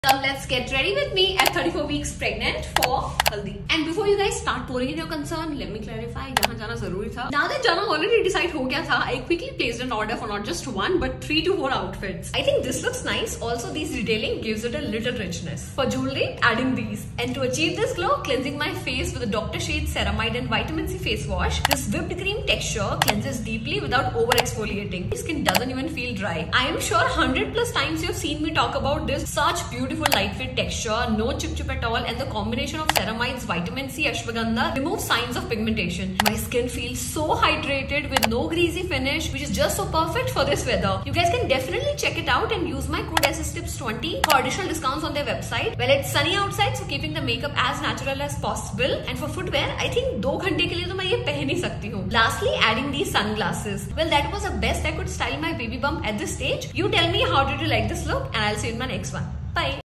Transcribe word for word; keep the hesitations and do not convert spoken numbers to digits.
Now let's get ready with me at thirty-four weeks pregnant for haldi. And before you guys start pouring in your concern, let me clarify. यहाँ जाना जरूरी था. Now that जाना already decide हो गया था, I quickly placed an order for not just one but three to four outfits. I think this looks nice. Also, this detailing gives it a little richness. For jewelry, adding these. And to achieve this glow, cleansing my face with a Doctor Sheth's Ceramide and Vitamin C face wash. This whipped cream texture cleanses deeply without over exfoliating. Skin doesn't even feel dry. I am sure one hundred plus times you've seen me talk about this. Such beautiful Beautiful lightweight texture, no chip chip at all, and the combination of ceramides, vitamin C, ashwagandha removes signs of pigmentation. My skin feels so hydrated with no greasy finish, which is just so perfect for this weather. You guys can definitely check it out and use my code S S tips twenty for additional discounts on their website. Well, it's sunny outside, so keeping the makeup as natural as possible. And for footwear, I think दो घंटे के लिए तो मैं ये पहन ही सकती हूँ. Lastly, adding these sunglasses. Well, that was the best I could style my baby bump at this stage. You tell me how did you like this look, and I'll see you in my next one. Bye.